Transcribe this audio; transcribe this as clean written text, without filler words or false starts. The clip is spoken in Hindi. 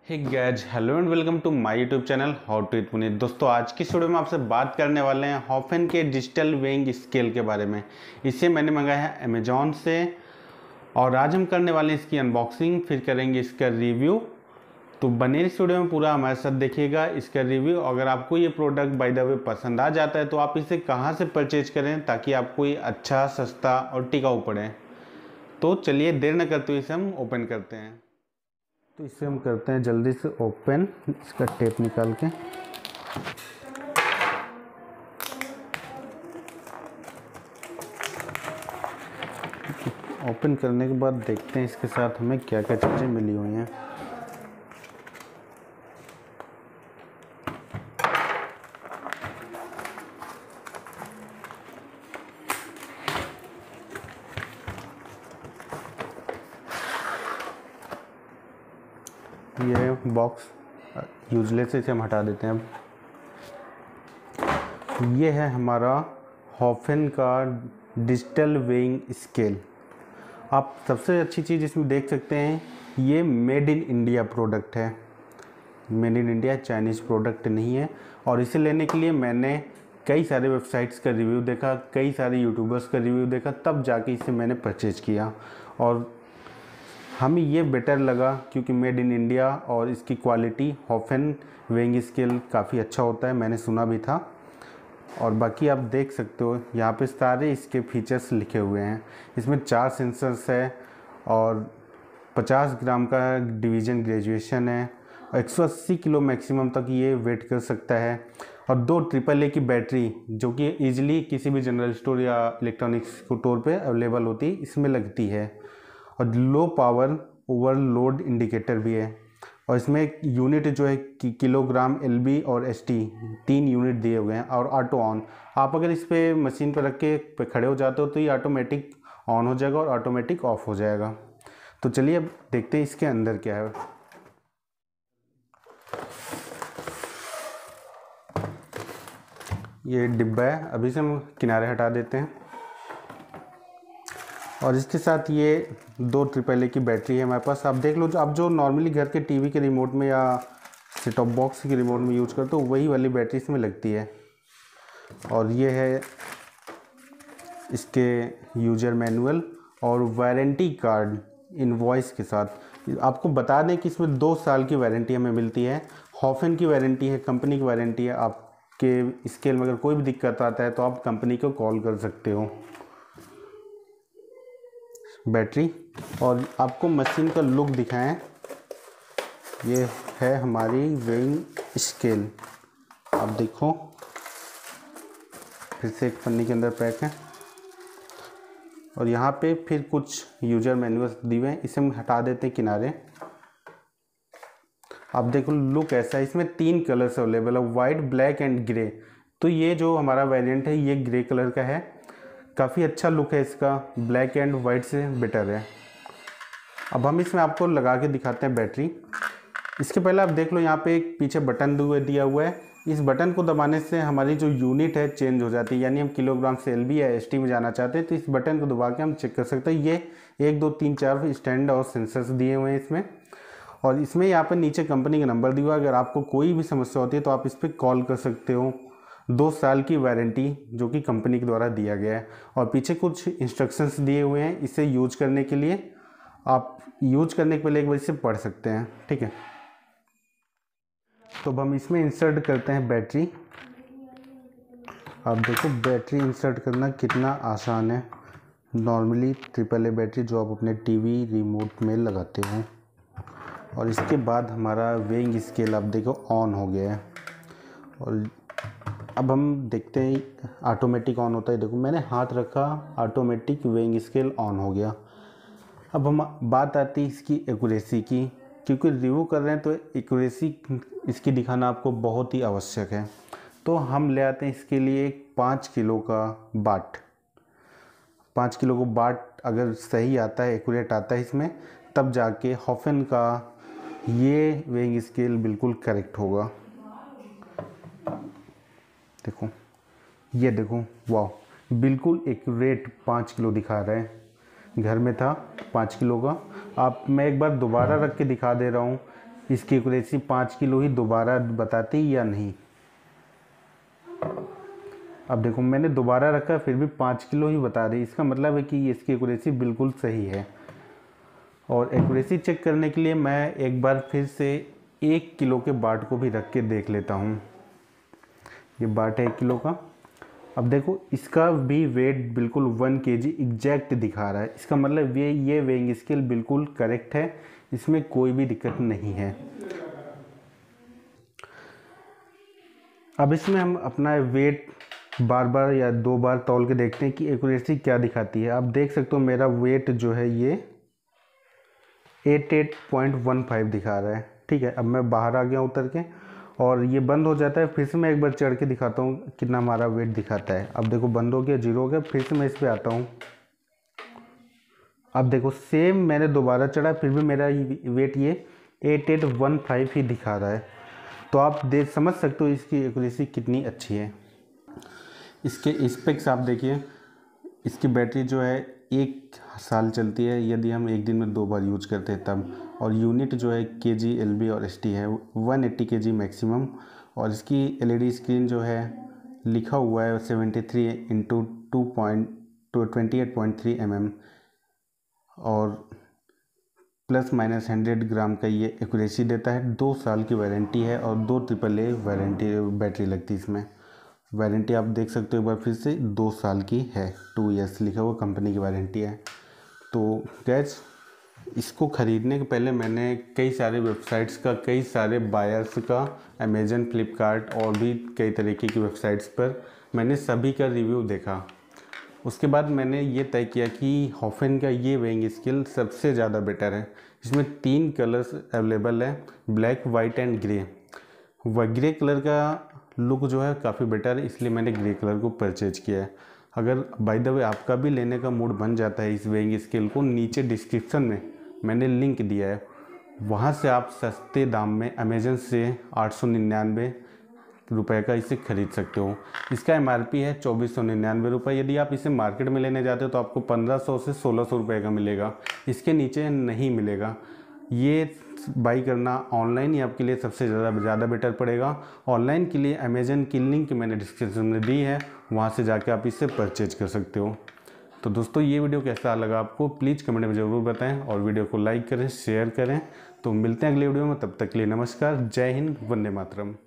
Hey guys, hello and welcome to my YouTube channel how to it Puneet. दोस्तों, आज की वीडियो में आपसे बात करने वाले हैं हॉफेन के डिजिटल वेइंग स्केल के बारे में। इसे मैंने मंगाया है अमेजॉन से और आज हम करने वाले हैं इसकी अनबॉक्सिंग, फिर करेंगे इसका रिव्यू। तो बने इस वीडियो में पूरा हमारे साथ देखिएगा इसका रिव्यू। अगर आपको ये प्रोडक्ट बाय द वे पसंद आ जाता है तो आप इसे कहाँ से परचेज करें ताकि आपको ये अच्छा, सस्ता और टिकाऊ पड़े। तो चलिए देर न करते हुए इसे हम ओपन करते हैं। तो इसे हम करते हैं जल्दी से ओपन, इसका टेप निकाल के। ओपन करने के बाद देखते हैं इसके साथ हमें क्या क्या चीज़ें मिली हुई हैं। ये बॉक्स यूजलेस है, इसे हम हटा देते हैं। अब ये है हमारा हॉफेन का डिजिटल वेइंग स्केल। आप सबसे अच्छी चीज़ इसमें देख सकते हैं, ये मेड इन इंडिया प्रोडक्ट है। Made in India, Chinese product नहीं है। और इसे लेने के लिए मैंने कई सारे वेबसाइट्स का रिव्यू देखा, कई सारे यूट्यूबर्स का रिव्यू देखा, तब जाके इसे मैंने परचेज किया। और हमें ये बेटर लगा क्योंकि मेड इन इंडिया और इसकी क्वालिटी, हॉफेन वेइंग स्केल काफ़ी अच्छा होता है, मैंने सुना भी था। और बाकी आप देख सकते हो यहाँ पे सारे इसके फीचर्स लिखे हुए हैं। इसमें 4 सेंसर्स है और 50 ग्राम का डिवीज़न ग्रेजुएशन है और 180 किलो मैक्सिमम तक ये वेट कर सकता है। और 2 AAA की बैटरी जो कि ईजिली किसी भी जनरल स्टोर या इलेक्ट्रॉनिक्स स्टोर पे अवेलेबल होती है, इसमें लगती है। और लो पावर ओवरलोड इंडिकेटर भी है। और इसमें एक यूनिट जो है किलोग्राम, LB और ST 3 यूनिट दिए हुए हैं। और ऑटो ऑन, आप अगर इस पे मशीन पर रख के खड़े हो जाते हो तो ये ऑटोमेटिक ऑन हो जाएगा और ऑटोमेटिक ऑफ हो जाएगा। तो चलिए अब देखते हैं इसके अंदर क्या है। ये डिब्बा है, अभी से हम किनारे हटा देते हैं। और इसके साथ ये 2 AAA की बैटरी है हमारे पास। आप देख लो, जो आप जो नॉर्मली घर के टीवी के रिमोट में या सेट टॉप बॉक्स के रिमोट में यूज करते हो, वही वाली बैटरी इसमें लगती है। और ये है इसके यूजर मैनुअल और वारंटी कार्ड इनवॉइस के साथ। आपको बता दें कि इसमें 2 साल की वारंटी हमें मिलती है। हॉफेन की वारंटी है, कंपनी की वारंटी है। आपके स्केल में अगर कोई भी दिक्कत आता है तो आप कंपनी को कॉल कर सकते हो। बैटरी और आपको मशीन का लुक दिखाएं, ये है हमारी वेइंग स्केल। आप देखो, फिर से एक पन्नी के अंदर पैक है। और यहाँ पे फिर कुछ यूजर मैनुअल दिए हुए हैं, इसे हम हटा देते हैं किनारे। आप देखो लुक ऐसा है। इसमें 3 कलर्स अवेलेबल है, वाइट, ब्लैक एंड ग्रे। तो ये जो हमारा वेरिएंट है ये ग्रे कलर का है। काफ़ी अच्छा लुक है इसका, ब्लैक एंड वाइट से बेटर है। अब हम इसमें आपको लगा के दिखाते हैं बैटरी। इसके पहले आप देख लो, यहाँ पे एक पीछे बटन दिया हुआ है। इस बटन को दबाने से हमारी जो यूनिट है चेंज हो जाती है, यानी हम किलोग्राम से LB या ST में जाना चाहते हैं तो इस बटन को दबा के हम चेक कर सकते हैं। ये 1 2 3 4 स्टैंड और सेंसर्स दिए हुए हैं इसमें। और इसमें यहाँ पर नीचे कंपनी का नंबर दिया हुआ है। अगर आपको कोई भी समस्या होती है तो आप इस पर कॉल कर सकते हो। 2 साल की वारंटी जो कि कंपनी के द्वारा दिया गया है। और पीछे कुछ इंस्ट्रक्शंस दिए हुए हैं इसे यूज करने के लिए। आप यूज करने के पहले एक बार इसे पढ़ सकते हैं, ठीक है। तो अब हम इसमें इंसर्ट करते हैं बैटरी। आप देखो बैटरी इंसर्ट करना कितना आसान है। नॉर्मली AAA बैटरी जो आप अपने टीवी रिमोट में लगाते हो। और इसके बाद हमारा वेइंग स्केल आप देखो ऑन हो गया है। और अब हम देखते हैं ऑटोमेटिक ऑन होता है। देखो मैंने हाथ रखा, ऑटोमेटिक वेइंग स्केल ऑन हो गया। अब हम बात आती है इसकी एक्यूरेसी की, क्योंकि रिव्यू कर रहे हैं तो एक्यूरेसी इसकी दिखाना आपको बहुत ही आवश्यक है। तो हम ले आते हैं इसके लिए 5 किलो का बाट। 5 किलो का बाट अगर सही आता है, एक्यूरेट आता है इसमें, तब जाके हॉफेन का ये वेइंग स्केल बिल्कुल करेक्ट होगा। देखो, ये देखो, वाह, बिल्कुल एक्यूरेट 5 किलो दिखा रहा है। घर में था 5 किलो का। मैं एक बार दोबारा रख के दिखा दे रहा हूँ। इसकी एक्यूरेसी 5 किलो ही दोबारा बताती या नहीं। अब देखो मैंने दोबारा रखा फिर भी 5 किलो ही बता रही, इसका मतलब है कि इसकी एक्यूरेसी बिल्कुल सही है। और एक्यूरेसी चेक करने के लिए मैं एक बार फिर से 1 किलो के बाट को भी रख के देख लेता हूँ। ये बाट है 1 किलो का। अब देखो इसका भी वेट बिल्कुल 1 kg एग्जैक्ट दिखा रहा है, इसका मतलब ये वेइंग स्केल बिल्कुल करेक्ट है, इसमें कोई भी दिक्कत नहीं है। अब इसमें हम अपना वेट बार बार या 2 बार तौल के देखते हैं कि एक्यूरेसी क्या दिखाती है। आप देख सकते हो मेरा वेट जो है ये 88.15 दिखा रहा है। ठीक है, अब मैं बाहर आ गया उतर के और ये बंद हो जाता है। फिर से मैं एक बार चढ़ के दिखाता हूँ कितना हमारा वेट दिखाता है। अब देखो बंद हो गया, 0 हो गया। फिर से मैं इस पे आता हूँ। अब देखो सेम मैंने दोबारा चढ़ा फिर भी मेरा वेट ये 8815 ही दिखा रहा है। तो आप समझ सकते हो इसकी एक्यूरेसी कितनी अच्छी है। इसके स्पेक्स आप देखिए, इसकी बैटरी जो है 1 साल चलती है यदि हम एक दिन में 2 बार यूज करते हैं तब। और यूनिट जो है kg, LB और ST है, 180 kg मैक्सिमम। और इसकी LED स्क्रीन जो है लिखा हुआ है 73x28.3 mm और ±100 ग्राम का ये एक्यूरेसी देता है। 2 साल की वारंटी है और 2 AAA वारंटी बैटरी लगती है इसमें। वारंटी आप देख सकते हो एक बार फिर से 2 साल की है, 2 ईयर्स लिखा हुआ कंपनी की वारंटी है। तो गैस इसको ख़रीदने के पहले मैंने कई सारे वेबसाइट्स का, कई सारे बायर्स का, अमेज़न, फ्लिपकार्ट और भी कई तरीके की वेबसाइट्स पर मैंने सभी का रिव्यू देखा। उसके बाद मैंने ये तय किया कि हॉफेन का ये वेइंग स्केल सबसे ज़्यादा बेटर है। इसमें 3 कलर्स अवेलेबल है, black, white and grey. Grey colour का लुक जो है काफ़ी बेटर है, इसलिए मैंने ग्रे कलर को परचेज किया है। अगर बाय द वे आपका भी लेने का मूड बन जाता है इस वेइंग स्केल को, नीचे डिस्क्रिप्शन में मैंने लिंक दिया है, वहाँ से आप सस्ते दाम में अमेज़न से 899 रुपये का इसे ख़रीद सकते हो। इसका MRP है 2499 रुपये। यदि आप इसे मार्केट में लेने जाते हो तो आपको 1500 से 1600 रुपये का मिलेगा, इसके नीचे नहीं मिलेगा। ये बाई करना ऑनलाइन ही आपके लिए सबसे ज़्यादा बेटर पड़ेगा। ऑनलाइन के लिए अमेज़न की लिंक मैंने डिस्क्रिप्शन में दी है, वहाँ से जाके आप इसे परचेज कर सकते हो। तो दोस्तों ये वीडियो कैसा लगा आपको प्लीज़ कमेंट में ज़रूर बताएं और वीडियो को लाइक करें, शेयर करें। तो मिलते हैं अगले वीडियो में, तब तक के लिए नमस्कार, जय हिंद, वंदे मातरम।